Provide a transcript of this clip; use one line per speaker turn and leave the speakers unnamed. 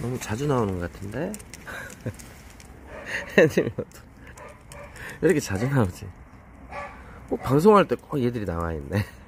너무 자주 나오는 것 같은데? 애들이 왜 이렇게 자주 나오지? 꼭 방송할 때 꼭 얘들이 나와있네.